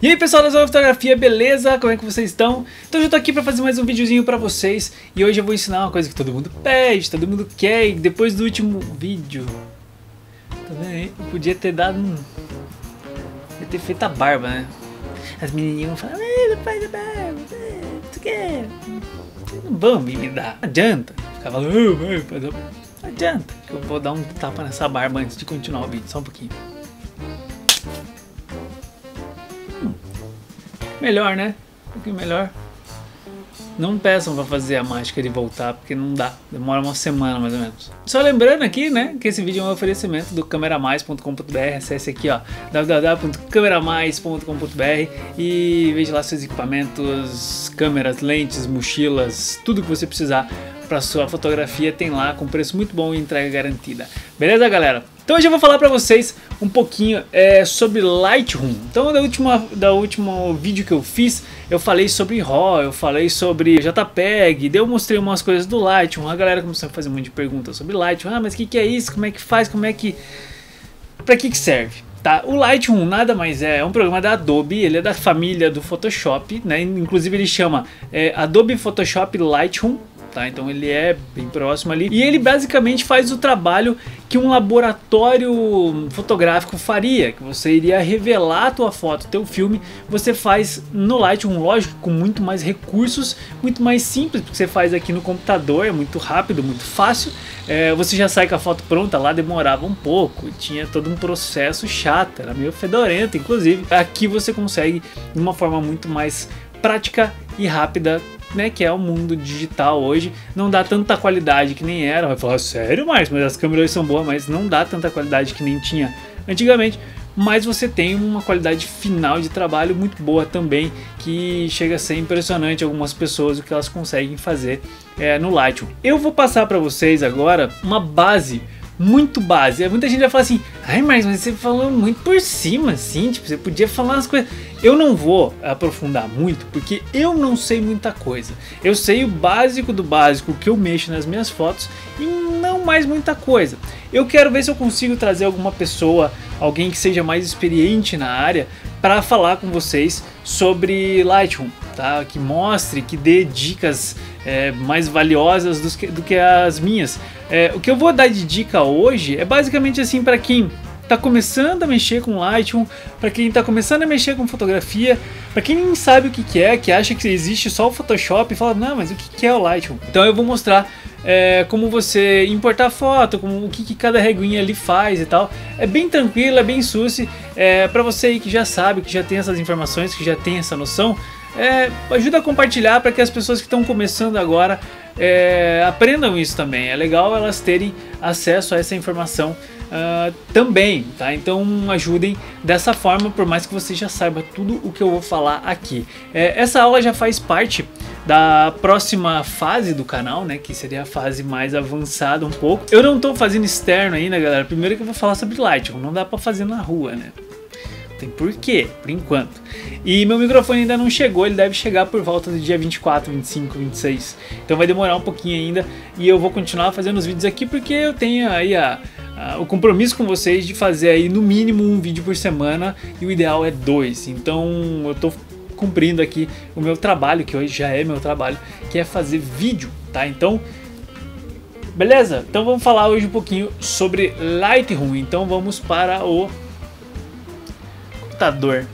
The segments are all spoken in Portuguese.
E aí pessoal da Zona Fotografia, beleza? Como é que vocês estão? Então eu tô aqui pra fazer mais um videozinho pra vocês. E hoje eu vou ensinar uma coisa que todo mundo pede, todo mundo quer. E depois do último vídeo, tá vendo aí? Eu podia ter dado podia ter feito a barba, né? As menininhas vão falar, não faz a barba, tu quer? Não vão me dar, não adianta. Ficar falando, não adianta. Eu vou dar um tapa nessa barba antes de continuar o vídeo, só um pouquinho. Melhor, né? Um pouquinho melhor. Não peçam pra fazer a mágica de voltar, porque não dá. Demora uma semana mais ou menos. Só lembrando aqui, né, que esse vídeo é um oferecimento do cameramais.com.br. Acesse aqui, ó, www.cameramais.com.br e veja lá seus equipamentos, câmeras, lentes, mochilas, tudo que você precisar para sua fotografia tem lá com preço muito bom e entrega garantida. Beleza, galera? Então hoje eu vou falar para vocês um pouquinho sobre Lightroom. Então da última vídeo que eu fiz, eu falei sobre RAW, eu falei sobre JPEG, daí eu mostrei umas coisas do Lightroom. A galera começou a fazer um monte de perguntas sobre Lightroom. Ah, mas o que é isso? Como é que faz? Para que serve? Tá? O Lightroom nada mais é um programa da Adobe, ele é da família do Photoshop, né? Inclusive ele chama Adobe Photoshop Lightroom. Tá, então ele é bem próximo ali e ele basicamente faz o trabalho que um laboratório fotográfico faria, que você iria revelar a tua foto, teu filme, você faz no Lightroom, lógico, com muito mais recursos, muito mais simples, porque você faz aqui no computador, é muito rápido, muito fácil, você já sai com a foto pronta, lá demorava um pouco, tinha todo um processo chato, era meio fedorento, inclusive, aqui você consegue de uma forma muito mais prática e rápida, né, que é o mundo digital hoje. Não dá tanta qualidade que nem era. Vai falar, sério, Marcos? Mas as câmeras são boas, mas não dá tanta qualidade que nem tinha antigamente. Mas você tem uma qualidade final de trabalho muito boa também, que chega a ser impressionante algumas pessoas o que elas conseguem fazer no Lightroom. Eu vou passar para vocês agora uma base, muito base. Muita gente vai falar assim, ai Marcos, mas você falou muito por cima assim, tipo, você podia falar umas coisas. Eu não vou aprofundar muito, porque eu não sei muita coisa. Eu sei o básico do básico que eu mexo nas minhas fotos e não mais muita coisa. Eu quero ver se eu consigo trazer alguma pessoa, alguém que seja mais experiente na área, para falar com vocês sobre Lightroom, tá? Que mostre, que dê dicas mais valiosas do que as minhas. O que eu vou dar de dica hoje é basicamente assim para quem está começando a mexer com Lightroom, para quem está começando a mexer com fotografia, para quem nem sabe o que é, que acha que existe só o Photoshop e fala, não, mas o que é o Lightroom? Então eu vou mostrar como você importar foto, o que cada reguinha ali faz e tal. É bem tranquilo, é bem susse, para você aí que já sabe, que já tem essas informações, que já tem essa noção, ajuda a compartilhar para que as pessoas que estão começando agora aprendam isso também. É legal elas terem acesso a essa informação também, tá? Então ajudem dessa forma, por mais que você já saiba tudo o que eu vou falar aqui. Essa aula já faz parte da próxima fase do canal, né? Que seria a fase mais avançada um pouco. Eu não tô fazendo externo ainda, galera. Primeiro que eu vou falar sobre Lightroom, não dá pra fazer na rua, né? Tem porquê, por enquanto. E meu microfone ainda não chegou, ele deve chegar por volta do dia 24, 25, 26. Então vai demorar um pouquinho ainda e eu vou continuar fazendo os vídeos aqui porque eu tenho aí o compromisso com vocês de fazer aí no mínimo um vídeo por semana e o ideal é 2. Então eu tô cumprindo aqui o meu trabalho, que hoje já é meu trabalho, que é fazer vídeo, tá? Então, beleza? Então vamos falar hoje um pouquinho sobre Lightroom. Então vamos para o computador.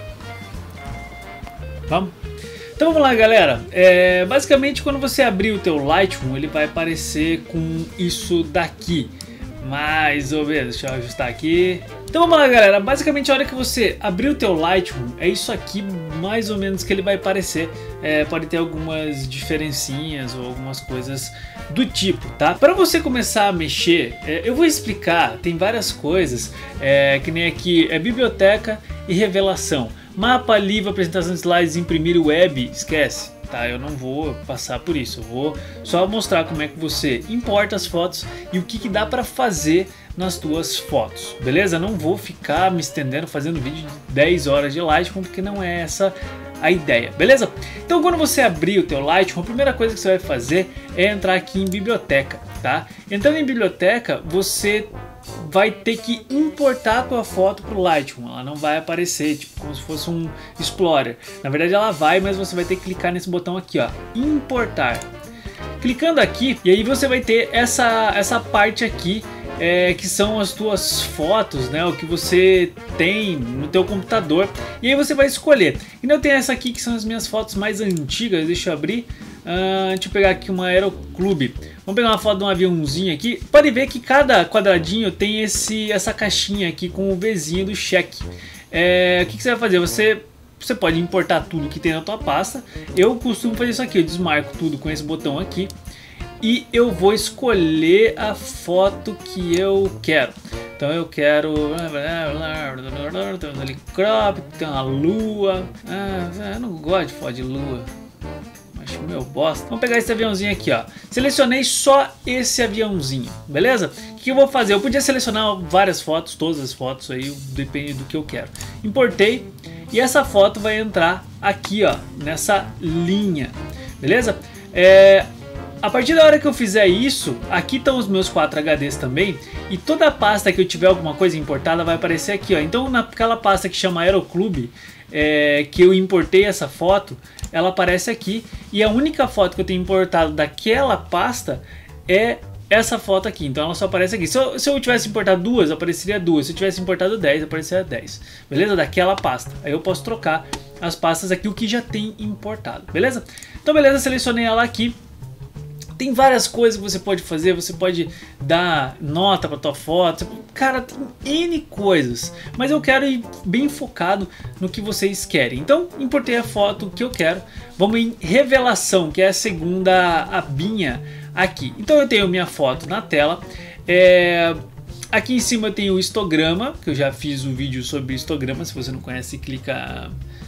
Vamos? Então vamos lá, galera. Basicamente quando você abrir o teu Lightroom, ele vai aparecer com isso daqui. Mais ou menos, deixa eu ajustar aqui. Então vamos lá, galera, basicamente a hora que você abrir o teu Lightroom, é isso aqui mais ou menos que ele vai aparecer. Pode ter algumas diferencinhas ou algumas coisas do tipo, tá? Para você começar a mexer, eu vou explicar, tem várias coisas, que nem aqui, biblioteca e revelação. Mapa, livro, apresentação de slides, imprimir web, esquece. Tá, eu não vou passar por isso, eu vou só mostrar como é que você importa as fotos e o que dá para fazer nas tuas fotos, beleza? Não vou ficar me estendendo fazendo vídeo de 10 horas de Lightroom, porque não é essa a ideia, beleza? Então quando você abrir o teu Lightroom, a primeira coisa que você vai fazer é entrar aqui em biblioteca, tá? Entrando em biblioteca, você vai ter que importar a tua foto para o Lightroom. Ela não vai aparecer, tipo, como se fosse um Explorer. Na verdade ela vai, mas você vai ter que clicar nesse botão aqui, ó, importar. Clicando aqui, e aí você vai ter essa parte aqui, que são as tuas fotos, né, o que você tem no teu computador, e aí você vai escolher. Então eu tenho essa aqui que são as minhas fotos mais antigas, deixa eu abrir, deixa eu pegar aqui uma Aeroclube. Vamos pegar uma foto de um aviãozinho aqui. Pode ver que cada quadradinho tem essa caixinha aqui com o Vzinho do cheque. O que você vai fazer? Você pode importar tudo que tem na tua pasta. Eu costumo fazer isso aqui, eu desmarco tudo com esse botão aqui. E eu vou escolher a foto que eu quero. Então eu quero... tem um helicóptero, tem uma lua. Eu não gosto de foto de lua. Acho meu bosta. Vamos pegar esse aviãozinho aqui, ó. Selecionei só esse aviãozinho, beleza? O que eu vou fazer? Eu podia selecionar várias fotos, todas as fotos aí, depende do que eu quero. Importei e essa foto vai entrar aqui, ó, nessa linha, beleza? A partir da hora que eu fizer isso, aqui estão os meus 4 HDs também, e toda a pasta que eu tiver alguma coisa importada vai aparecer aqui, ó. Então naquela pasta que chama Aeroclube, que eu importei essa foto, ela aparece aqui, e a única foto que eu tenho importado daquela pasta é essa foto aqui, então ela só aparece aqui. Se eu tivesse importado 2, apareceria 2, se eu tivesse importado 10, apareceria 10, beleza? Daquela pasta, aí eu posso trocar as pastas aqui, o que já tem importado, beleza? Então beleza, selecionei ela aqui. Tem várias coisas que você pode fazer, você pode dar nota para tua foto, cara, tem N coisas, mas eu quero ir bem focado no que vocês querem. Então, importei a foto que eu quero, vamos em revelação, que é a segunda abinha aqui. Então eu tenho minha foto na tela, aqui em cima eu tenho o histograma, que eu já fiz um vídeo sobre histograma, se você não conhece, clica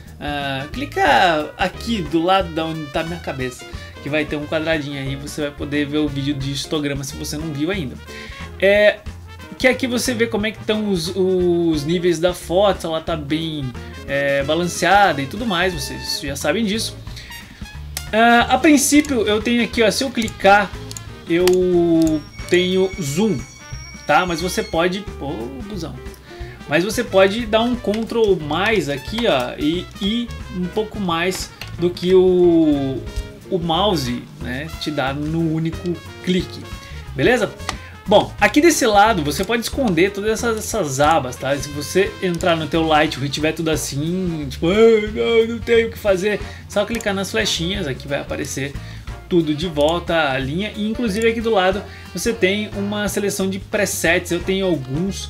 aqui do lado da onde está minha cabeça, que vai ter um quadradinho aí, você vai poder ver o vídeo de histograma se você não viu ainda. Que aqui você vê como é que estão os níveis da foto, se ela está bem balanceada e tudo mais, vocês já sabem disso. A princípio eu tenho aqui, ó, se eu clicar eu tenho zoom, tá? Mas você pode... Mas você pode dar um Ctrl mais aqui, ó, e ir um pouco mais do que o mouse, né, te dá no único clique, beleza? Bom, aqui desse lado você pode esconder todas essas abas, tá? Se você entrar no teu Lightroom e tiver tudo assim, tipo, não tenho o que fazer, só clicar nas flechinhas, aqui vai aparecer tudo de volta à linha, e inclusive aqui do lado você tem uma seleção de presets. Eu tenho alguns,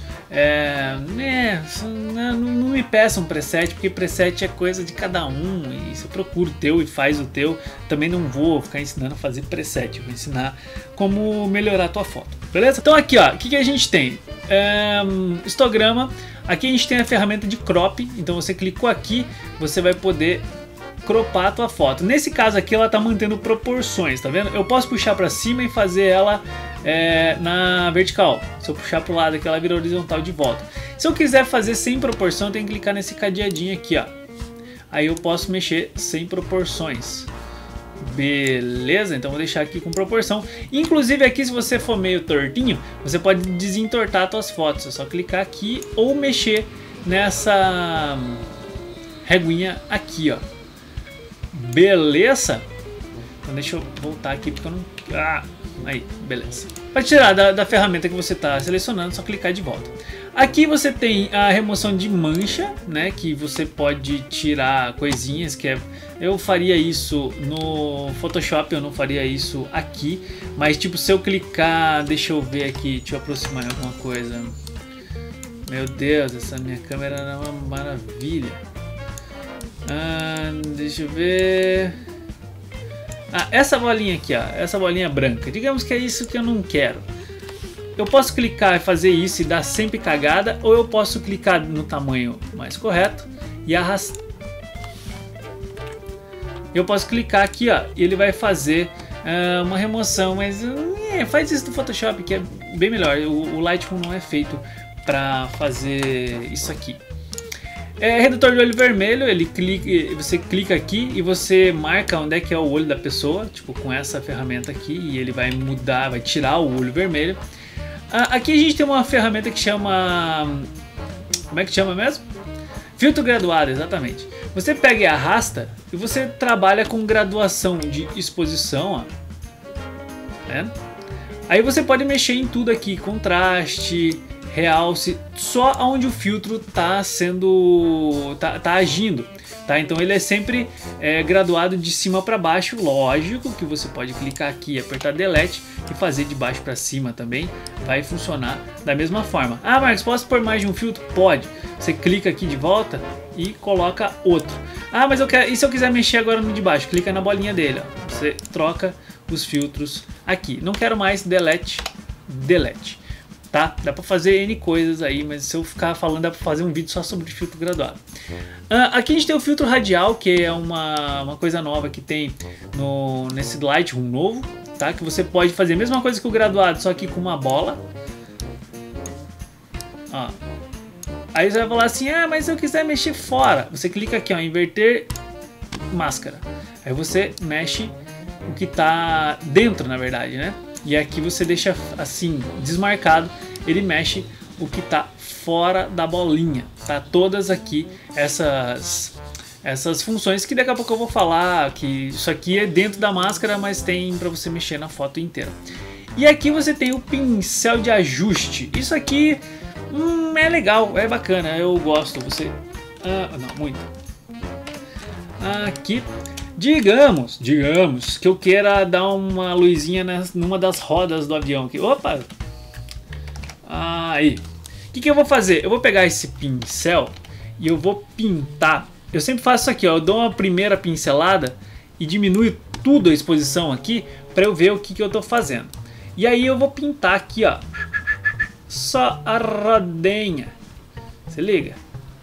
não me peçam preset, porque preset é coisa de cada um, e você procura o teu e faz o teu. Também não vou ficar ensinando a fazer preset, eu vou ensinar como melhorar a tua foto, beleza? Então aqui, ó, o que a gente tem? Histograma, aqui a gente tem a ferramenta de crop, então você clicou aqui, você vai poder cropar a tua foto. Nesse caso aqui ela tá mantendo proporções, tá vendo? Eu posso puxar para cima e fazer ela na vertical. Se eu puxar pro lado aqui ela vira horizontal de volta. Se eu quiser fazer sem proporção, eu tenho que clicar nesse cadeadinho aqui, ó. Aí eu posso mexer sem proporções. Beleza, então vou deixar aqui com proporção. Inclusive aqui, se você for meio tortinho, você pode desentortar as tuas fotos. É só clicar aqui ou mexer nessa reguinha aqui, ó. Beleza? Então deixa eu voltar aqui porque eu não... aí, beleza. Para tirar da ferramenta que você está selecionando, é só clicar de volta. Aqui você tem a remoção de mancha, né? Que você pode tirar coisinhas, eu faria isso no Photoshop, eu não faria isso aqui. Mas tipo, se eu clicar, deixa eu ver aqui, deixa eu aproximar alguma coisa. Meu Deus, essa minha câmera é uma maravilha. Deixa eu ver. Essa bolinha aqui, ó, essa bolinha branca, digamos que é isso que eu não quero. Eu posso clicar e fazer isso e dar sempre cagada, ou eu posso clicar no tamanho mais correto e arrastar. Eu posso clicar aqui, ó, e ele vai fazer uma remoção, mas faz isso no Photoshop que é bem melhor. O Lightroom não é feito para fazer isso aqui. Redutor de olho vermelho, você clica aqui e você marca onde é que é o olho da pessoa, tipo com essa ferramenta aqui, e ele vai mudar, vai tirar o olho vermelho. Aqui a gente tem uma ferramenta que chama... Como é que chama mesmo? Filtro graduado, exatamente. Você pega e arrasta e você trabalha com graduação de exposição, ó. Né? Aí você pode mexer em tudo aqui, contraste, realce, só onde o filtro tá agindo, tá? Então ele é sempre graduado de cima para baixo. Lógico que você pode clicar aqui, apertar delete e fazer de baixo para cima também, vai funcionar da mesma forma. Ah, Marcos, posso pôr mais de um filtro? Pode. Você clica aqui de volta e coloca outro. Ah, mas e se eu quiser mexer agora no de baixo? Clica na bolinha dele, ó. Você troca os filtros aqui. Não quero mais, delete, delete. Tá? Dá pra fazer N coisas aí, mas se eu ficar falando dá pra fazer um vídeo só sobre filtro graduado. Aqui a gente tem o filtro radial, que é uma coisa nova que tem nesse Lightroom novo, tá? Que você pode fazer a mesma coisa que o graduado, só que com uma bola. Ó. Aí você vai falar assim, ah, mas se eu quiser mexer fora, você clica aqui, ó, inverter máscara. Aí você mexe o que tá dentro, na verdade, né? E aqui você deixa assim, desmarcado, ele mexe o que tá fora da bolinha, tá? Todas aqui essas funções que daqui a pouco eu vou falar, que isso aqui é dentro da máscara, mas tem para você mexer na foto inteira. E aqui você tem o pincel de ajuste. Isso aqui é legal, é bacana, eu gosto. Você... não, muito. Aqui... Digamos que eu queira dar uma luzinha numa das rodas do avião aqui. Opa! Aí. O que eu vou fazer? Eu vou pegar esse pincel e eu vou pintar. Eu sempre faço isso aqui, ó. Eu dou uma primeira pincelada e diminuo tudo a exposição aqui para eu ver o que eu tô fazendo. E aí eu vou pintar aqui, ó. Só a rodinha. Se liga.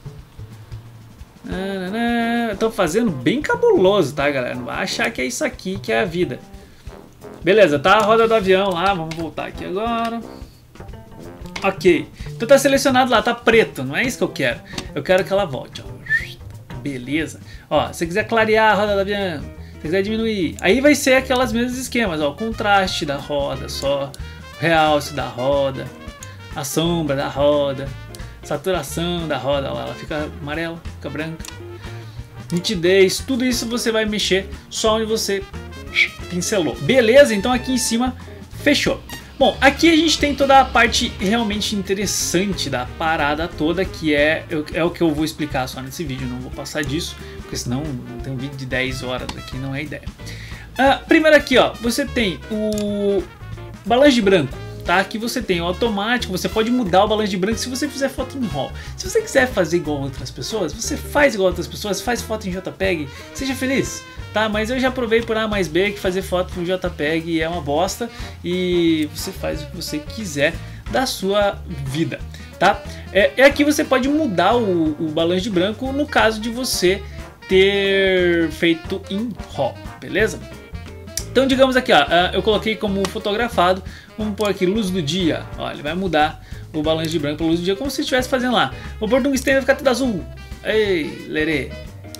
Eu tô fazendo bem cabuloso, tá, galera? Não vai achar que é isso aqui que é a vida. Beleza, tá a roda do avião lá. Vamos voltar aqui agora. Ok. Então tá selecionado lá, tá preto. Não é isso que eu quero. Eu quero que ela volte, ó. Beleza. Ó, se você quiser clarear a roda do avião, se quiser diminuir, aí vai ser aquelas mesmos esquemas, ó. O contraste da roda só, o realce da roda, a sombra da roda, saturação da roda, ó, ela fica amarela, fica branca, nitidez, tudo isso você vai mexer só onde você pincelou. Beleza? Então aqui em cima fechou. Bom, aqui a gente tem toda a parte realmente interessante da parada toda, que é o que eu vou explicar só nesse vídeo, não vou passar disso, porque senão não tem um vídeo de 10 horas aqui, não é ideia. Primeiro aqui, ó, você tem o balanço de branco. Tá? Aqui você tem o automático, você pode mudar o balanço de branco se você fizer foto em RAW. Se você quiser fazer igual outras pessoas, você faz igual outras pessoas, faz foto em JPEG, seja feliz, tá? Mas eu já provei por A mais B que fazer foto com JPEG é uma bosta e você faz o que você quiser da sua vida, tá? Aqui você pode mudar o balanço de branco no caso de você ter feito em RAW, beleza? Então digamos aqui, ó, eu coloquei como fotografado, vamos pôr aqui luz do dia, ó, ele vai mudar o balanço de branco para luz do dia como se estivesse fazendo lá. Vou pôr tungstênio, vai ficar tudo azul, ei, lerê.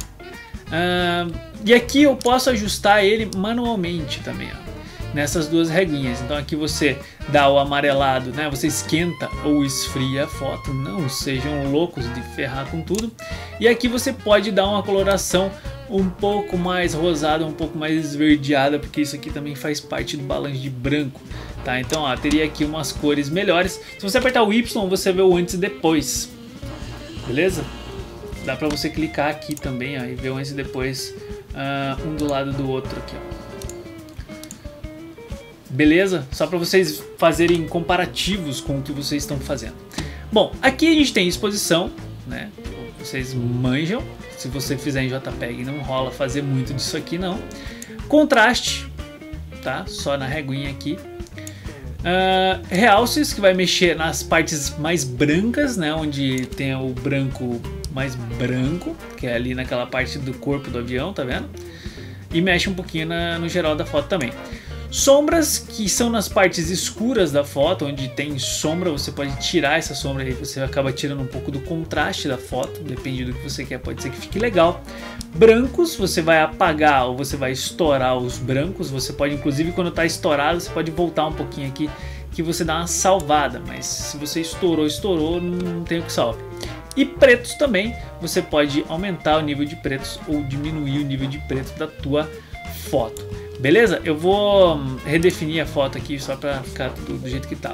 E aqui eu posso ajustar ele manualmente também, ó, nessas duas reguinhas. Então aqui você dá o amarelado, né? Você esquenta ou esfria a foto, não sejam loucos de ferrar com tudo. E aqui você pode dar uma coloração um pouco mais rosada, um pouco mais esverdeada, porque isso aqui também faz parte do balanço de branco, tá? Então, ó, teria aqui umas cores melhores. Se você apertar o Y, você vê o antes e depois, beleza? Dá pra você clicar aqui também, ó, e ver o antes e depois, um do lado do outro aqui, ó. Beleza? Só para vocês fazerem comparativos com o que vocês estão fazendo. Bom, aqui a gente tem exposição, né? Vocês manjam. Se você fizer em JPEG não rola fazer muito disso aqui não. Contraste, tá? Só na reguinha aqui. Realces, que vai mexer nas partes mais brancas, né? Onde tem o branco mais branco, que é ali naquela parte do corpo do avião, tá vendo? E mexe um pouquinho no geral da foto também. Sombras, que são nas partes escuras da foto, onde tem sombra, você pode tirar essa sombra aí, você acaba tirando um pouco do contraste da foto, depende do que você quer, pode ser que fique legal. Brancos, você vai apagar ou você vai estourar os brancos, você pode, inclusive quando está estourado, você pode voltar um pouquinho aqui que você dá uma salvada, mas se você estourou, não tem o que salvar. E pretos também, você pode aumentar o nível de pretos ou diminuir o nível de preto da tua foto. Beleza? Eu vou redefinir a foto aqui só para ficar tudo do jeito que estava.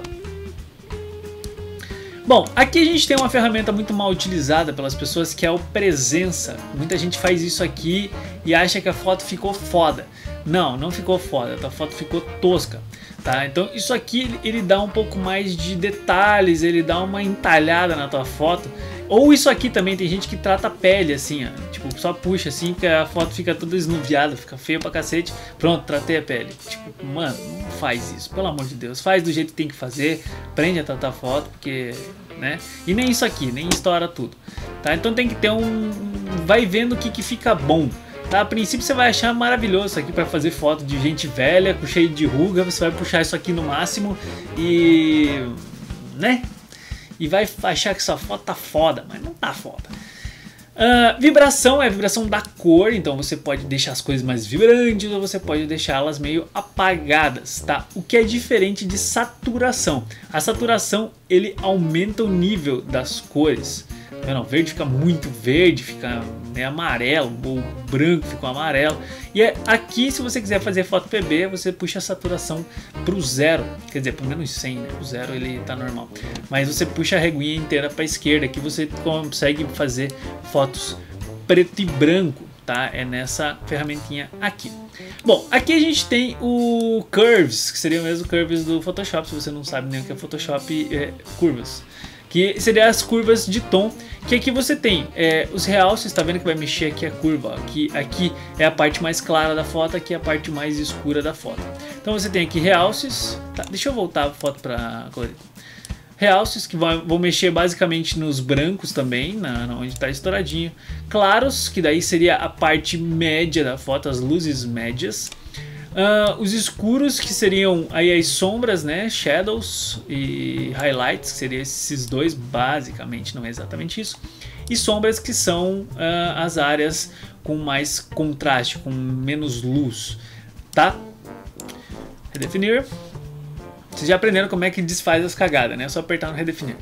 Bom, aqui a gente tem uma ferramenta muito mal utilizada pelas pessoas, que é o presença. Muita gente faz isso aqui e acha que a foto ficou foda. Não, não ficou foda, a foto ficou tosca. Tá? Então isso aqui ele dá um pouco mais de detalhes, ele dá uma entalhada na tua foto. Ou isso aqui também, tem gente que trata a pele assim, ó, tipo, só puxa assim, que a foto fica toda esnuviada, fica feia pra cacete. Pronto, tratei a pele. Tipo, mano, não faz isso, pelo amor de Deus. Faz do jeito que tem que fazer, aprende a tratar a foto, porque, né? E nem isso aqui, nem estoura tudo. Tá? Então tem que ter vai vendo o que fica bom. Tá? A princípio você vai achar maravilhoso isso aqui para fazer foto de gente velha, com cheio de ruga. Você vai puxar isso aqui no máximo e... né? E vai achar que sua foto tá foda, mas não tá foda. Vibração é a vibração da cor, então você pode deixar as coisas mais vibrantes ou você pode deixá-las meio apagadas, tá? O que é diferente de saturação. A saturação, ele aumenta o nível das cores. Não, verde fica muito verde, fica amarelo, ou branco fica amarelo. E aqui, se você quiser fazer foto PB, você puxa a saturação para o 0, quer dizer, para menos 100, né? O 0 ele tá normal. Mas você puxa a reguinha inteira para a esquerda, aqui você consegue fazer fotos preto e branco, tá? É nessa ferramentinha aqui. Bom, aqui a gente tem o Curves, que seria o mesmo Curves do Photoshop. Se você não sabe nem o que é Photoshop, curvas. Que seria as curvas de tom, que aqui você tem os realces, tá vendo que vai mexer aqui a curva, ó, aqui é a parte mais clara da foto, aqui é a parte mais escura da foto. Então você tem aqui realces, tá, deixa eu voltar a foto para colorido. Realces que vão mexer basicamente nos brancos também, onde está estouradinho. Claros, que daí seria a parte média da foto, as luzes médias. Os escuros, que seriam aí as sombras, né, shadows e highlights, que seriam esses dois basicamente, não é exatamente isso. E sombras, que são as áreas com mais contraste, com menos luz, tá? Redefinir. Vocês já aprenderam como é que desfaz as cagadas, né? É só apertar no redefinir.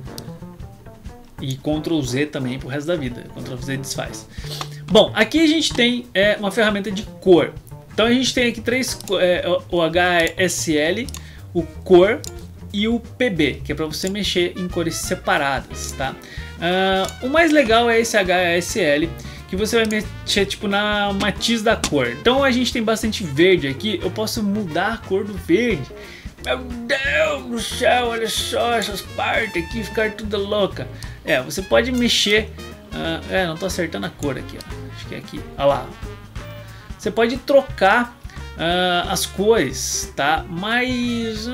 E Ctrl Z também pro resto da vida. Ctrl Z desfaz. Bom, aqui a gente tem uma ferramenta de cor. Então a gente tem aqui o HSL, o cor e o PB, que é para você mexer em cores separadas, tá? O mais legal é esse HSL, que você vai mexer tipo na matiz da cor. Então a gente tem bastante verde aqui, eu posso mudar a cor do verde. Meu Deus do céu, olha só essas partes aqui, ficar tudo louca. Você pode mexer, não tô acertando a cor aqui, ó. Acho que é aqui, olha lá. Você pode trocar as cores, tá? Mas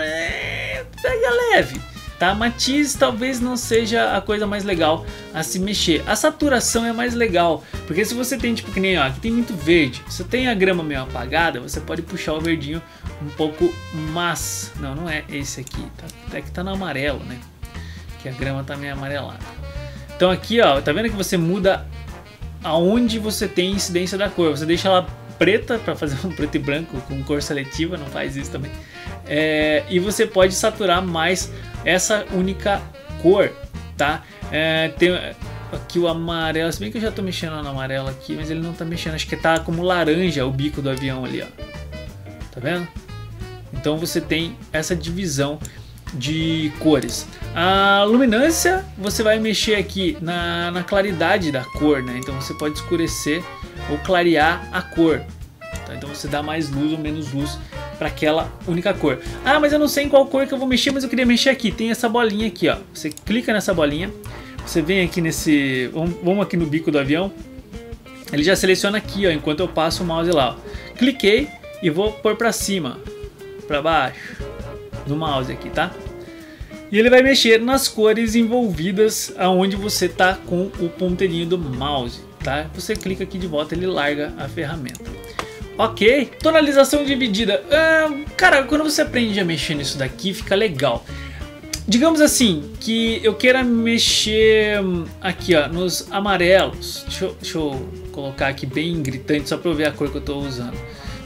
pega leve, tá? Matiz talvez não seja a coisa mais legal a se mexer. A saturação é mais legal, porque se você tem tipo que nem, ó, aqui tem muito verde, você tem a grama meio apagada, você pode puxar o verdinho um pouco mais. Não é esse aqui, tá? Até que tá no amarelo, né? Que a grama tá meio amarelada. Então aqui, ó, tá vendo que você muda aonde você tem incidência da cor. Você deixa ela preta para fazer um preto e branco com cor seletiva, não faz isso também. E você pode saturar mais essa única cor, tá? Tem aqui o amarelo, se bem que eu já tô mexendo no amarelo aqui, mas ele não tá mexendo, acho que tá como laranja o bico do avião ali, ó. Tá vendo? Então você tem essa divisão de cores. A luminância, você vai mexer aqui na claridade da cor, né? Então você pode escurecer ou clarear a cor, tá? Então você dá mais luz ou menos luz para aquela única cor. Mas eu não sei em qual cor que eu vou mexer, mas eu queria mexer aqui. Tem essa bolinha aqui, ó. Você clica nessa bolinha, você vem aqui nesse, vamos aqui no bico do avião. Ele já seleciona aqui, ó, enquanto eu passo o mouse lá, ó. Cliquei e vou pôr para cima, para baixo no mouse aqui, tá? E ele vai mexer nas cores envolvidas aonde você tá com o ponteirinho do mouse, tá? Você clica aqui de volta, ele larga a ferramenta. Ok, tonalização dividida. Cara, quando você aprende a mexer nisso daqui, fica legal. Digamos assim, que eu queira mexer aqui, ó, nos amarelos. Deixa eu colocar aqui bem gritante, só para eu ver a cor que eu tô usando.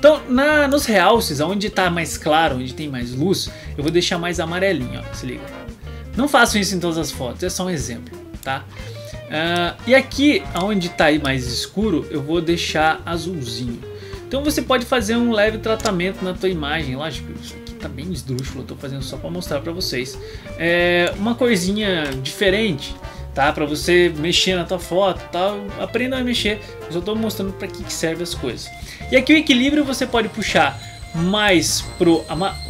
Então nos realces, onde está mais claro, onde tem mais luz, eu vou deixar mais amarelinho, ó, se liga. Não façam isso em todas as fotos, é só um exemplo, tá? E aqui, onde está aí mais escuro, eu vou deixar azulzinho. Então você pode fazer um leve tratamento na tua imagem, lógico, isso aqui tá bem esdrúxulo, eu tô fazendo só para mostrar para vocês. Uma corzinha diferente, tá? Para você mexer na tua foto, tá? Aprenda a mexer, eu só tô mostrando para que serve as coisas. E aqui o equilíbrio você pode puxar mais pro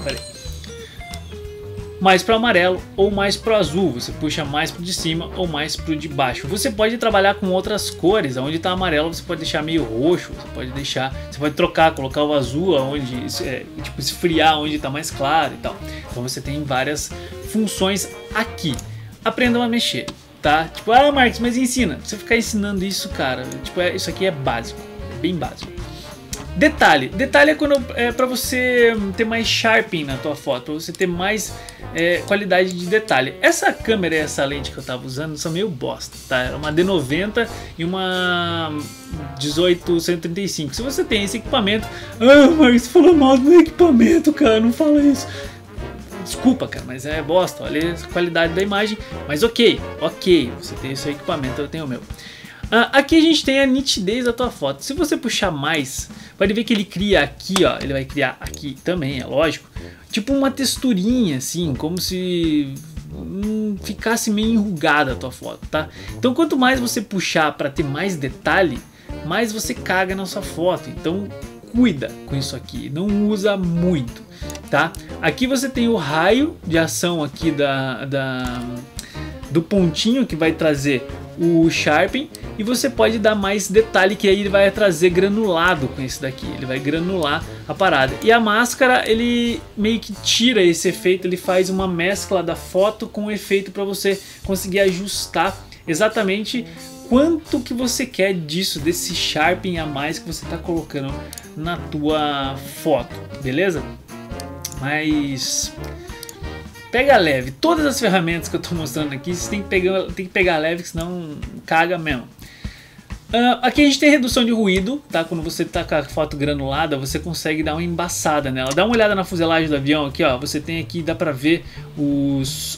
amarelo ou mais pro azul, você puxa mais pro de cima ou mais pro de baixo. Você pode trabalhar com outras cores, onde está amarelo você pode deixar meio roxo, você pode trocar, colocar o azul onde tipo esfriar onde está mais claro e tal. Então você tem várias funções aqui. Aprendam a mexer, tá? Tipo, Marcos, mas ensina. Você ficar ensinando isso, cara, tipo, isso aqui é básico, é bem básico. Detalhe é quando para você ter mais sharpening na tua foto, para você ter mais qualidade de detalhe. Essa câmera e essa lente que eu tava usando são meio bosta, tá? Era uma D90 e uma 18-135. Se você tem esse equipamento, mas você falou mal do meu equipamento, cara, não fala isso. Desculpa, cara, mas é bosta. Olha a qualidade da imagem, mas ok, você tem o seu equipamento, eu tenho o meu. Aqui a gente tem a nitidez da tua foto. Se você puxar mais, pode ver que ele cria aqui, ó. Ele vai criar aqui também, é lógico. Tipo uma texturinha, assim, como se ficasse meio enrugada a tua foto, tá? Então quanto mais você puxar para ter mais detalhe, mais você caga na sua foto. Então cuida com isso aqui, não usa muito, tá? Aqui você tem o raio de ação aqui do pontinho que vai trazer o sharpen, e você pode dar mais detalhe, que aí ele vai trazer granulado com esse daqui, ele vai granular a parada. E a máscara, ele meio que tira esse efeito, ele faz uma mescla da foto com o efeito para você conseguir ajustar exatamente quanto que você quer desse sharpen a mais que você está colocando na tua foto, beleza? Mas pega leve, todas as ferramentas que eu estou mostrando aqui, você tem que pegar leve, senão caga mesmo. Aqui a gente tem redução de ruído, tá? Quando você tá com a foto granulada, você consegue dar uma embaçada nela. Dá uma olhada na fuselagem do avião aqui, ó. Você tem aqui, dá pra ver os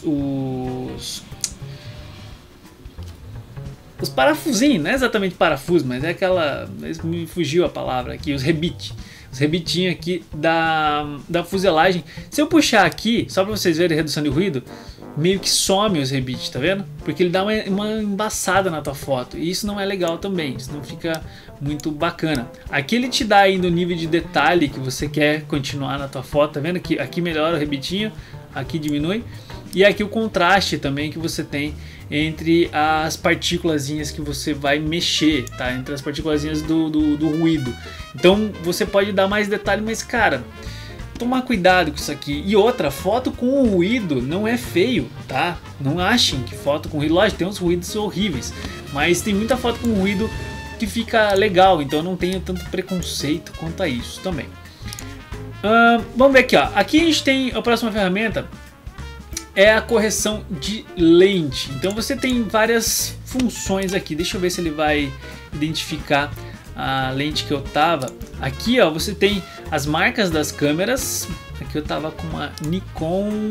parafusinhos, não é exatamente parafuso, mas é aquela, me fugiu a palavra aqui, os rebitinhos aqui da fuselagem. Se eu puxar aqui, só para vocês verem a redução de ruído, meio que some os rebites, tá vendo? Porque ele dá uma embaçada na tua foto, e isso não é legal também, isso não fica muito bacana. Aqui ele te dá ainda o nível de detalhe que você quer continuar na tua foto, tá vendo? Aqui melhora o rebitinho, aqui diminui, e aqui o contraste também que você tem entre as partículazinhas que você vai mexer, tá? Entre as partículazinhas do ruído. Então você pode dar mais detalhe, mas cara, tomar cuidado com isso aqui. E outra, foto com ruído não é feio, tá? Não achem que foto com ruído, lógico, tem uns ruídos horríveis, mas tem muita foto com ruído que fica legal, então não tenha tanto preconceito quanto a isso também. Vamos ver aqui, ó. Aqui a gente tem a próxima ferramenta, é a correção de lente. Então você tem várias funções aqui. Deixa eu ver se ele vai identificar a lente que eu tava. Aqui, ó, você tem as marcas das câmeras. Aqui eu tava com uma Nikon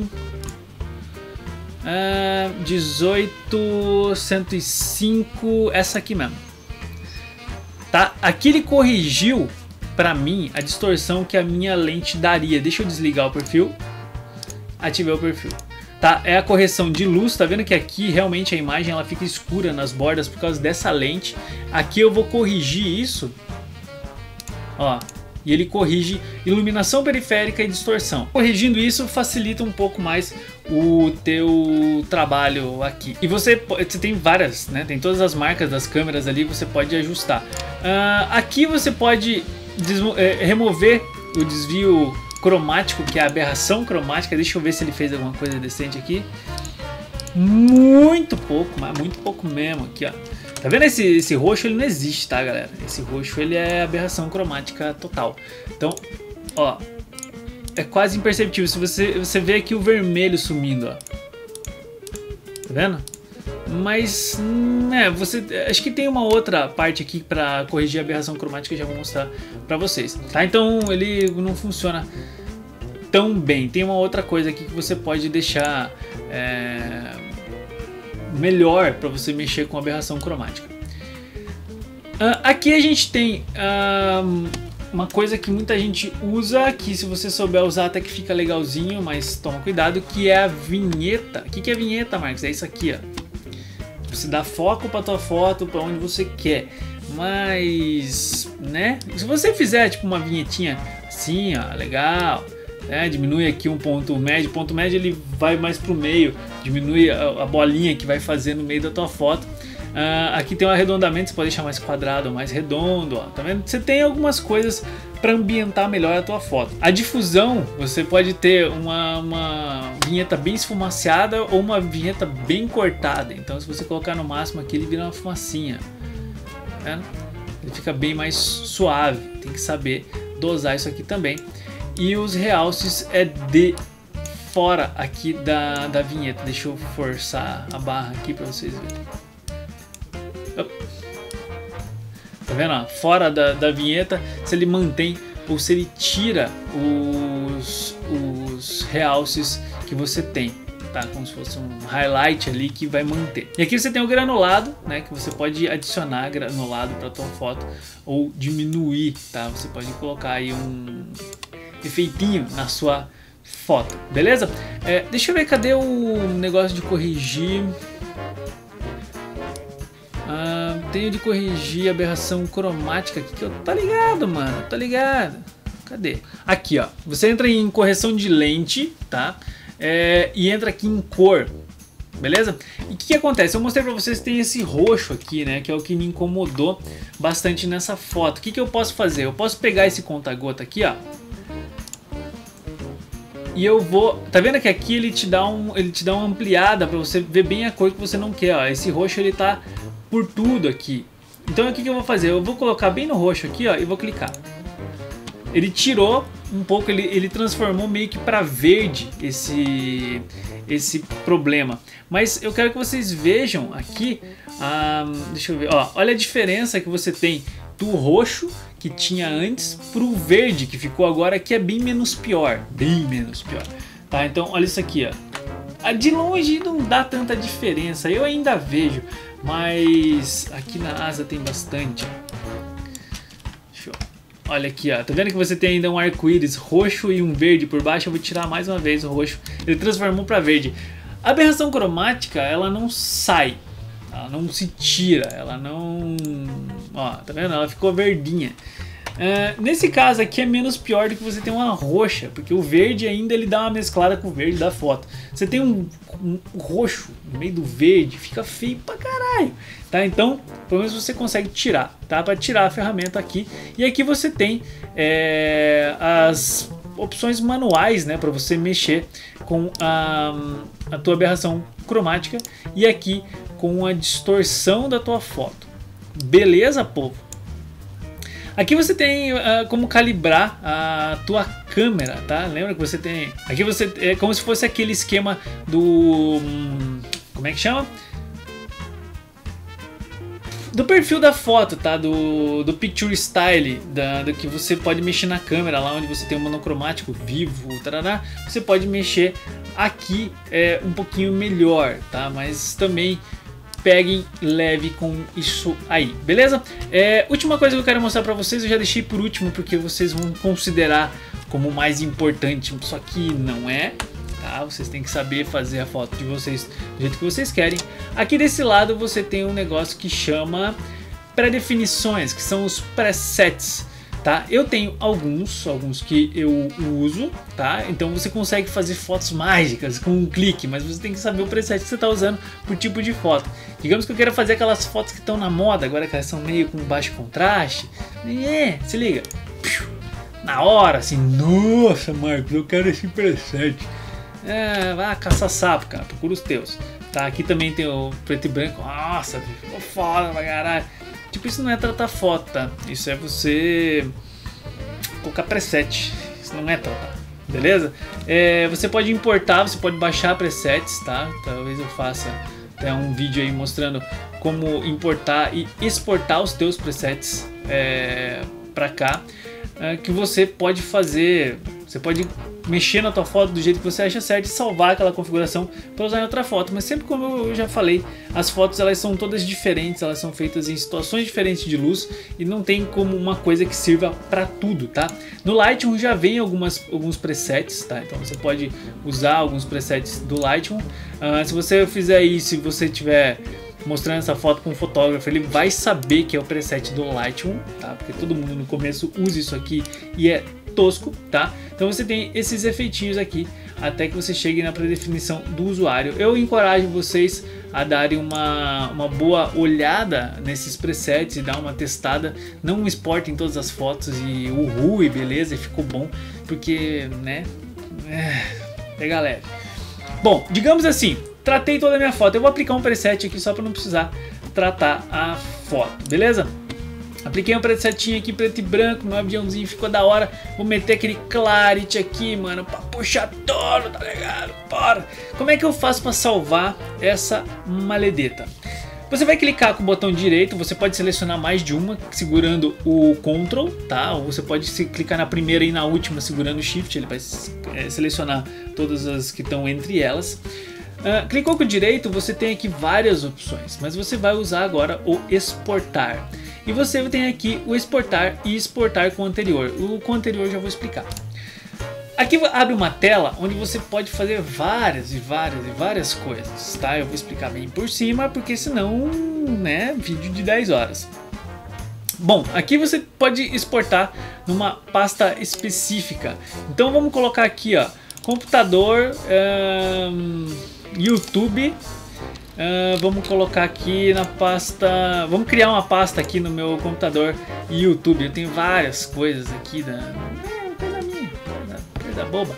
18-105, essa aqui mesmo. Tá? Aqui ele corrigiu para mim a distorção que a minha lente daria. Deixa eu desligar o perfil. Ativei o perfil. Tá, é a correção de luz, tá vendo que aqui realmente a imagem ela fica escura nas bordas por causa dessa lente. Aqui eu vou corrigir isso, ó, e ele corrige iluminação periférica e distorção. Corrigindo isso facilita um pouco mais o teu trabalho aqui. E você tem várias, né? Tem todas as marcas das câmeras ali, você pode ajustar. Aqui você pode remover o desvio cromático, que é a aberração cromática. Deixa eu ver se ele fez alguma coisa decente aqui. Muito pouco, mas muito pouco mesmo aqui, ó. Tá vendo esse roxo? Ele não existe, tá, galera? Esse roxo ele é aberração cromática total. Então, ó, é quase imperceptível. Se você vê aqui o vermelho sumindo, ó. Tá vendo? Mas você acho que tem uma outra parte aqui para corrigir a aberração cromática que eu já vou mostrar para vocês, tá? Então ele não funciona tão bem. Tem uma outra coisa aqui que você pode deixar melhor para você mexer com a aberração cromática. Aqui a gente tem uma coisa que muita gente usa, que se você souber usar até que fica legalzinho, mas toma cuidado, que é a vinheta. O que é a vinheta, Marcos? É isso aqui, ó. Você dá foco para tua foto, para onde você quer. Mas, né? Se você fizer tipo uma vinhetinha assim, ó, legal, né? Diminui aqui um ponto médio ele vai mais pro meio, diminui a bolinha que vai fazer no meio da tua foto. Aqui tem um arredondamento, você pode deixar mais quadrado ou mais redondo, ó, tá vendo? Você tem algumas coisas para ambientar melhor a tua foto. A difusão, você pode ter uma vinheta bem esfumaciada ou uma vinheta bem cortada. Então se você colocar no máximo aqui, ele vira uma fumacinha, tá vendo? Ele fica bem mais suave, tem que saber dosar isso aqui também. E os realces é de fora aqui da vinheta. Deixa eu forçar a barra aqui para vocês verem. Tá vendo? Ó? Fora da vinheta, se ele mantém ou se ele tira os realces que você tem, tá? Como se fosse um highlight ali que vai manter. E aqui você tem o granulado, né? Que você pode adicionar granulado para tua foto ou diminuir, tá? Você pode colocar aí um efeitinho na sua foto, beleza? Deixa eu ver, cadê o negócio de corrigir? Tenho de corrigir a aberração cromática aqui, que eu tá ligado, mano, tá ligado? Cadê? Aqui, ó, você entra em correção de lente, tá? E entra aqui em cor, beleza? E o que acontece? Eu mostrei pra vocês que tem esse roxo aqui, né? Que é o que me incomodou bastante nessa foto. O que eu posso fazer? Eu posso pegar esse conta-gota aqui, ó. E eu vou... Tá vendo que aqui ele te dá uma ampliada pra você ver bem a cor que você não quer, ó. Esse roxo ele tá por tudo aqui. Então o que eu vou fazer? Eu vou colocar bem no roxo aqui, ó, e vou clicar. Ele tirou um pouco, ele transformou meio que para verde esse problema. Mas eu quero que vocês vejam aqui, deixa eu ver, ó, olha a diferença que você tem do roxo que tinha antes pro verde que ficou agora, que é bem menos pior, tá? Então olha isso aqui, ó. De longe não dá tanta diferença, eu ainda vejo, mas aqui na asa tem bastante. Olha aqui, ó. Tá vendo que você tem ainda um arco-íris roxo e um verde por baixo? Eu vou tirar mais uma vez o roxo. Ele transformou para verde. A aberração cromática, ela não sai, ela não se tira, ela não... Ó, tá vendo? Ela ficou verdinha. Nesse caso aqui é menos pior do que você ter uma roxa, porque o verde ainda ele dá uma mesclada com o verde da foto. Você tem um roxo no meio do verde, fica feio pra caralho, tá? Então, pelo menos você consegue tirar, tá? Para tirar a ferramenta aqui. E aqui você tem as opções manuais, né? Para você mexer com a tua aberração cromática e aqui com a distorção da tua foto. Beleza, povo? Aqui você tem como calibrar a tua câmera, tá? Lembra que você tem... Aqui você é como se fosse aquele esquema do... Como é que chama? Do perfil da foto, tá? Do Picture Style, do que você pode mexer na câmera, lá onde você tem um monocromático vivo, tarará, você pode mexer aqui um pouquinho melhor, tá? Mas também... peguem leve com isso aí, beleza? Última coisa que eu quero mostrar pra vocês, eu já deixei por último porque vocês vão considerar como mais importante, só que não é, tá? Vocês têm que saber fazer a foto de vocês do jeito que vocês querem. Aqui desse lado você tem um negócio que chama pré-definições, que são os presets. Tá? Eu tenho alguns que eu uso, tá? Então você consegue fazer fotos mágicas com um clique, mas você tem que saber o preset que você está usando por tipo de foto. Digamos que eu quero fazer aquelas fotos que estão na moda, agora que elas são meio com baixo contraste. Se liga. Na hora, assim, nossa, Marcos, eu quero esse preset. Vai caçar sapo, cara, procura os teus. Tá? Aqui também tem o preto e branco. Nossa, ficou foda pra caralho. Tipo, isso não é tratar foto, tá? Isso é você colocar preset. Isso não é tratar, beleza? Você pode importar, você pode baixar presets, tá? Talvez eu faça tem um vídeo aí mostrando como importar e exportar os teus presets para cá, que você pode fazer, você pode mexer na tua foto do jeito que você acha certo e salvar aquela configuração para usar em outra foto. Mas sempre, como eu já falei, as fotos elas são todas diferentes, elas são feitas em situações diferentes de luz e não tem como uma coisa que sirva para tudo, tá? No Lightroom já vem alguns presets, tá? Então você pode usar alguns presets do Lightroom. Se você fizer isso, se você tiver mostrando essa foto para um fotógrafo, ele vai saber que é o preset do Lightroom, tá? Porque todo mundo no começo usa isso aqui e é tosco, tá? Então você tem esses efeitinhos aqui até que você chegue na predefinição do usuário. Eu encorajo vocês a darem uma boa olhada nesses presets e dar uma testada. Não exportem todas as fotos e uhul e beleza, e ficou bom, porque, né, pega leve. Bom, digamos assim, tratei toda a minha foto. Eu vou aplicar um preset aqui só para não precisar tratar a foto, beleza? Apliquei um presetinho aqui preto e branco, meu aviãozinho ficou da hora. Vou meter aquele clarity aqui, mano, pra puxar todo, tá ligado? Bora! Como é que eu faço pra salvar essa maledeta? Você vai clicar com o botão direito, você pode selecionar mais de uma segurando o Ctrl, tá? Ou você pode clicar na primeira e na última segurando o Shift, ele vai selecionar todas as que estão entre elas. Clicou com o direito, você tem aqui várias opções, mas você vai usar agora o exportar. E você tem aqui o exportar e exportar com o anterior. O com o anterior eu já vou explicar. Aqui abre uma tela onde você pode fazer várias coisas, tá? Eu vou explicar bem por cima, porque senão, né, vídeo de 10 horas. Bom, aqui você pode exportar numa pasta específica. Então vamos colocar aqui, ó, computador, YouTube. Vamos colocar aqui na pasta, vamos criar uma pasta aqui no meu computador YouTube. Eu tenho várias coisas aqui, coisa minha, coisa boba.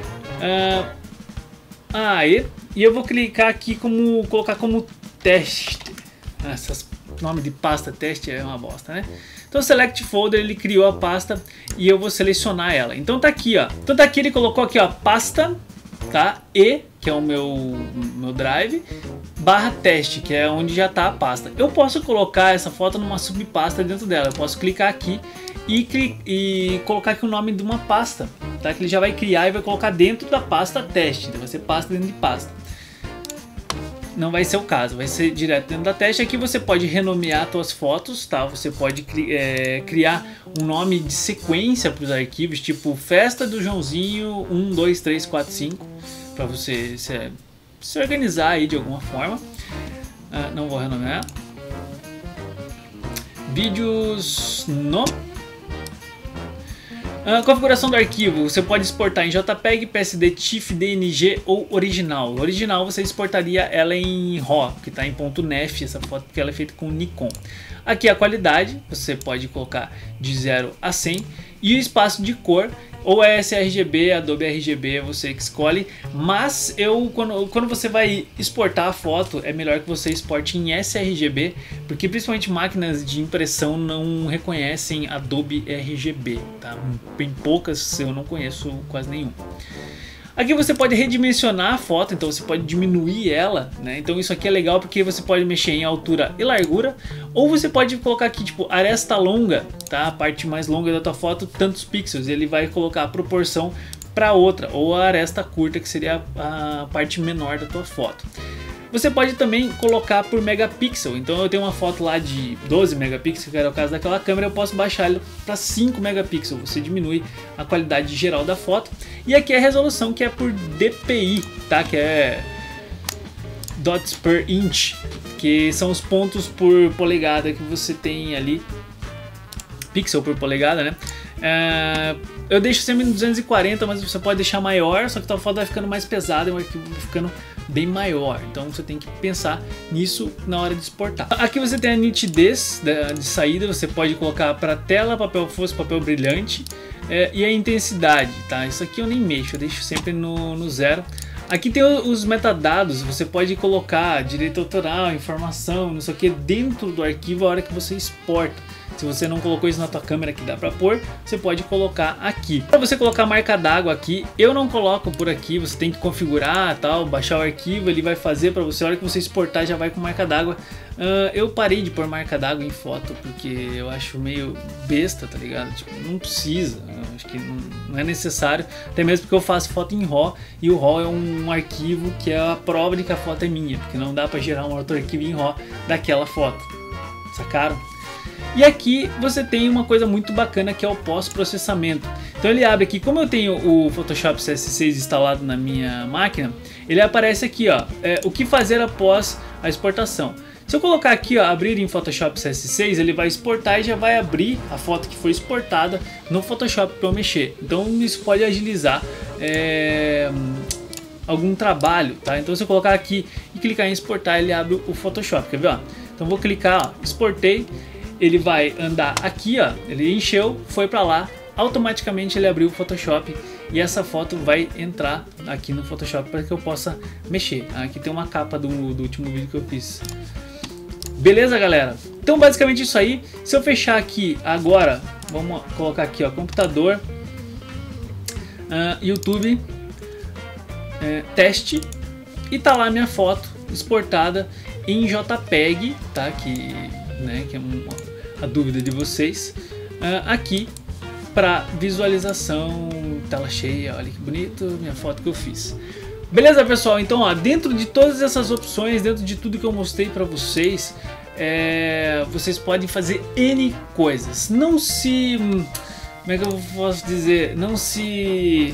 E eu vou clicar aqui colocar como teste. Nome de pasta teste é uma bosta, né? Então select folder, ele criou a pasta e eu vou selecionar ela. Então tá aqui, ó. Então tá aqui, ele colocou aqui, ó, pasta, tá? Que é o meu drive, barra teste, que é onde já está a pasta. Eu posso colocar essa foto numa subpasta dentro dela. Eu posso clicar aqui e colocar aqui o nome de uma pasta, tá? Que ele já vai criar e vai colocar dentro da pasta teste. Então vai ser pasta dentro de pasta. Não vai ser o caso, vai ser direto dentro da teste. Aqui você pode renomear suas fotos, tá? Você pode criar um nome de sequência para os arquivos, tipo festa do Joãozinho 1, 2, 3, 4, 5, para você se organizar aí de alguma forma. Não vou renomear. Vídeos no... configuração do arquivo, você pode exportar em JPEG, PSD, TIFF, DNG ou original. O original você exportaria ela em RAW, que está em .nef, essa foto, porque ela é feita com Nikon. Aqui a qualidade, você pode colocar de 0 a 100, e o espaço de cor, ou é sRGB, Adobe RGB, você que escolhe. Mas quando você vai exportar a foto, é melhor que você exporte em sRGB, porque principalmente máquinas de impressão não reconhecem Adobe RGB, tá? Bem poucas, eu não conheço quase nenhum. Aqui você pode redimensionar a foto, então você pode diminuir ela, né? Então isso aqui é legal porque você pode mexer em altura e largura, ou você pode colocar aqui tipo aresta longa, tá? A parte mais longa da tua foto, tantos pixels, ele vai colocar a proporção para outra, ou a aresta curta, que seria a parte menor da tua foto. Você pode também colocar por megapixel, então eu tenho uma foto lá de 12 megapixels, que era o caso daquela câmera, eu posso baixar ela para 5 megapixels, você diminui a qualidade geral da foto. E aqui é a resolução, que é por DPI, tá? Que é dots per inch, que são os pontos por polegada que você tem ali, pixel por polegada, né? Eu deixo sempre em 240, mas você pode deixar maior, só que a foto vai ficando mais pesada e o arquivo vai ficando bem maior, então você tem que pensar nisso na hora de exportar. Aqui você tem a nitidez de saída, você pode colocar para tela, papel fosco, papel brilhante, e a intensidade, tá? Isso aqui eu nem mexo, eu deixo sempre no 0. Aqui tem os metadados, você pode colocar direito autoral, informação, não sei o que, dentro do arquivo a hora que você exporta. Se você não colocou isso na tua câmera que dá pra pôr, você pode colocar aqui. Para você colocar a marca d'água aqui, eu não coloco por aqui, você tem que configurar, tal, baixar o arquivo, ele vai fazer para você, a hora que você exportar já vai com marca d'água. Eu parei de pôr marca d'água em foto porque eu acho meio besta, tá ligado? Tipo, não precisa, acho que não é necessário, até mesmo porque eu faço foto em RAW e o RAW é um arquivo que é a prova de que a foto é minha, porque não dá para gerar um outro arquivo em RAW daquela foto, sacaram? E aqui você tem uma coisa muito bacana que é o pós-processamento. Então ele abre aqui, como eu tenho o Photoshop CS6 instalado na minha máquina, ele aparece aqui, ó, o que fazer após a exportação. Se eu colocar aqui, ó, abrir em Photoshop CS6, ele vai exportar e já vai abrir a foto que foi exportada no Photoshop para eu mexer. Então isso pode agilizar algum trabalho, tá? Então se eu colocar aqui e clicar em exportar, ele abre o Photoshop, quer ver, ó? Então vou clicar, ó, exportei. Ele vai andar aqui, ó, ele encheu, foi para lá, automaticamente ele abriu o Photoshop e essa foto vai entrar aqui no Photoshop para que eu possa mexer. Aqui tem uma capa do último vídeo que eu fiz. Beleza, galera? Então basicamente isso aí. Se eu fechar aqui agora, vamos colocar aqui, ó, computador, YouTube, teste, e tá lá minha foto exportada em JPEG, tá? Que é a dúvida de vocês, aqui para visualização, tela cheia, olha que bonito, minha foto que eu fiz. Beleza, pessoal? Então, ó, dentro de todas essas opções, dentro de tudo que eu mostrei para vocês, vocês podem fazer N coisas. Não se... como é que eu posso dizer? Não se...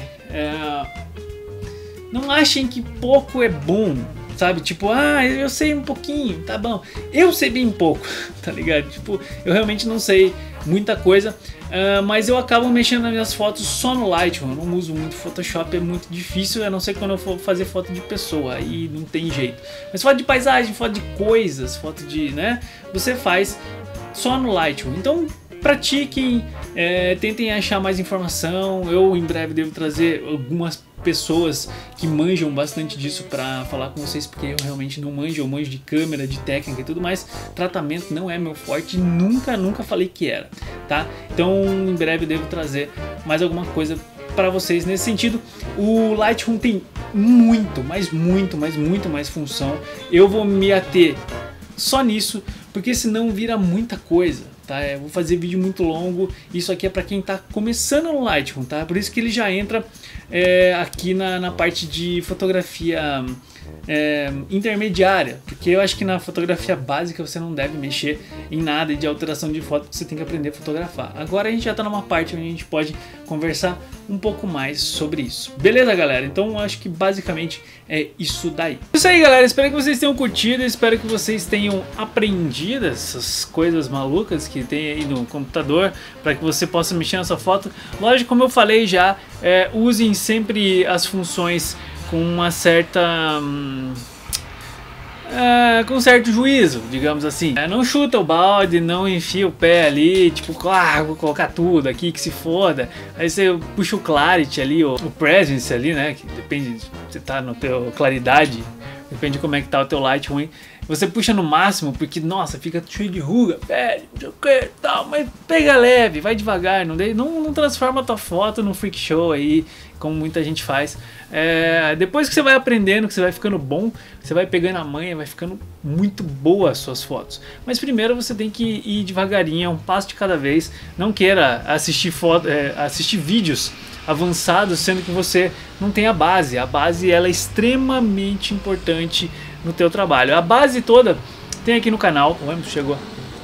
não achem que pouco é bom. Sabe, tipo, eu sei um pouquinho, tá bom. Eu sei bem pouco, tá ligado? Tipo, eu realmente não sei muita coisa, mas eu acabo mexendo nas minhas fotos só no Lightroom. Eu não uso muito Photoshop, é muito difícil, a não ser quando eu for fazer foto de pessoa, aí não tem jeito. Mas foto de paisagem, foto de coisas, foto de, né, você faz só no Lightroom. Então, pratiquem, tentem achar mais informação. Eu em breve devo trazer algumas pessoas que manjam bastante disso para falar com vocês, porque eu realmente não manjo, eu manjo de câmera, de técnica e tudo mais. Tratamento não é meu forte, nunca falei que era, tá? Então em breve eu devo trazer mais alguma coisa para vocês nesse sentido. O Lightroom tem muito mais função. Eu vou me ater só nisso, porque senão vira muita coisa. Tá? Eu vou fazer vídeo muito longo. Isso aqui é para quem está começando no Lightroom, tá? Por isso que ele já entra aqui na parte de fotografia intermediária, porque eu acho que na fotografia básica você não deve mexer em nada de alteração de foto, porque você tem que aprender a fotografar. Agora a gente já está numa parte onde a gente pode conversar um pouco mais sobre isso. Beleza, galera? Então eu acho que basicamente é isso daí. Isso aí, galera. Espero que vocês tenham curtido, espero que vocês tenham aprendido essas coisas malucas que tem aí no computador, para que você possa mexer na sua foto. Lógico, como eu falei já, usem sempre as funções com uma certa... com certo juízo, digamos assim. Não chuta o balde, não enfia o pé ali, tipo, vou colocar tudo aqui, que se foda. Aí você puxa o Clarity ali, o Presence ali, né, que depende, você tá no teu claridade, depende de como é que tá o teu Lightroom. Você puxa no máximo, porque, nossa, fica cheio de ruga, velho, não sei o que, tal, mas pega leve, vai devagar, não transforma a tua foto num freak show aí, como muita gente faz. Depois que você vai aprendendo, que você vai ficando bom, você vai pegando a manha, vai ficando muito boa as suas fotos. Mas primeiro você tem que ir devagarinho, um passo de cada vez. Não queira assistir vídeos avançados, sendo que você não tem a base. A base ela é extremamente importante no teu trabalho. A base toda tem aqui no canal. O ônibus chegou.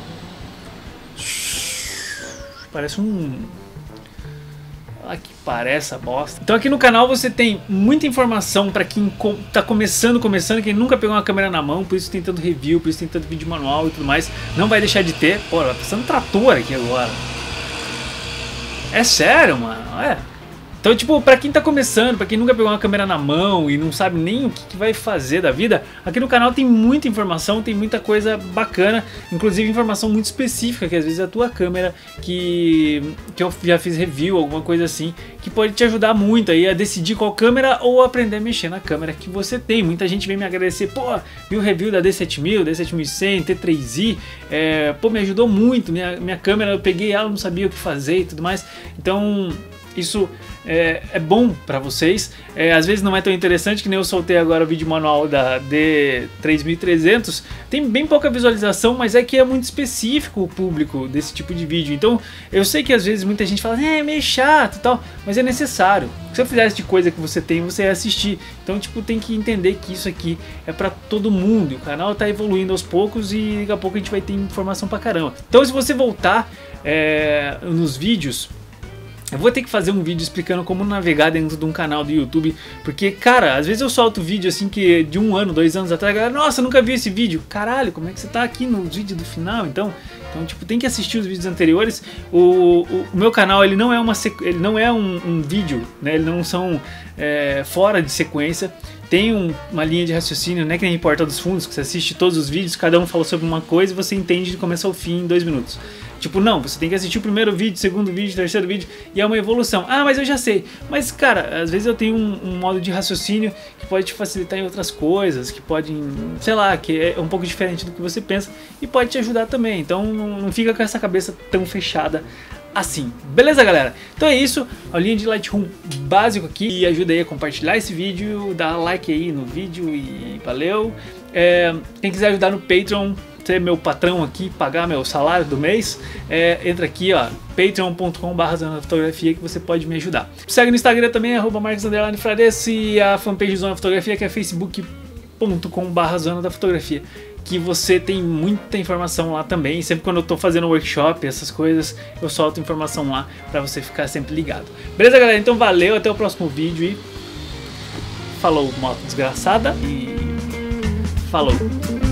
Parece um... olha que parece a bosta. Então aqui no canal você tem muita informação para quem tá começando, quem nunca pegou uma câmera na mão, por isso tem tanto review, por isso tem tanto vídeo manual e tudo mais. Não vai deixar de ter. Pô, tá passando trator aqui agora. É sério, mano. Então, tipo, pra quem tá começando, pra quem nunca pegou uma câmera na mão e não sabe nem o que vai fazer da vida, aqui no canal tem muita informação, tem muita coisa bacana, inclusive informação muito específica, que às vezes é a tua câmera, que eu já fiz review, alguma coisa assim, que pode te ajudar muito aí a decidir qual câmera ou aprender a mexer na câmera que você tem. Muita gente vem me agradecer, pô, viu o review da D7000, D7100, T3i, pô, me ajudou muito, minha câmera, eu peguei ela, não sabia o que fazer e tudo mais, então... Isso é bom para vocês, às vezes não é tão interessante, que nem eu soltei agora o vídeo manual da D3300, tem bem pouca visualização, mas é que é muito específico o público desse tipo de vídeo, então eu sei que às vezes muita gente fala, é meio chato e tal, mas é necessário. Se eu fizesse de coisa que você tem, você ia assistir, então tipo, tem que entender que isso aqui é para todo mundo, o canal tá evoluindo aos poucos e daqui a pouco a gente vai ter informação pra caramba. Então se você voltar nos vídeos, eu vou ter que fazer um vídeo explicando como navegar dentro de um canal do YouTube, porque, cara, às vezes eu solto vídeo assim que de 1 ano, 2 anos atrás, a galera, nossa, nunca vi esse vídeo. Caralho, como é que você tá aqui no vídeo do final? Então tipo, tem que assistir os vídeos anteriores. O meu canal, ele não é um vídeo, né? Eles não são fora de sequência. Tem uma linha de raciocínio, não é que nem Porta dos Fundos, que você assiste todos os vídeos, cada um fala sobre uma coisa e você entende de começo ao fim em 2 minutos. Tipo, não, você tem que assistir o primeiro vídeo, segundo vídeo, terceiro vídeo, e é uma evolução. Ah, mas eu já sei. Mas, cara, às vezes eu tenho um modo de raciocínio que pode te facilitar em outras coisas, que podem, sei lá, que é um pouco diferente do que você pensa e pode te ajudar também. Então não fica com essa cabeça tão fechada assim. Beleza, galera? Então é isso, aulinha de Lightroom básico aqui, e ajuda aí a compartilhar esse vídeo, dá like aí no vídeo e valeu. Quem quiser ajudar no Patreon, ser meu patrão aqui, pagar meu salário do mês, entra aqui, ó, patreon.com/zonafotografia, que você pode me ajudar. Segue no Instagram também, @marcos_frades, e a fanpage Zona da Fotografia, que é facebook.com/zonafotografia, que você tem muita informação lá também. Sempre quando eu tô fazendo workshop, essas coisas, eu solto informação lá pra você ficar sempre ligado. Beleza, galera? Então valeu, até o próximo vídeo e falou, moto desgraçada, e falou!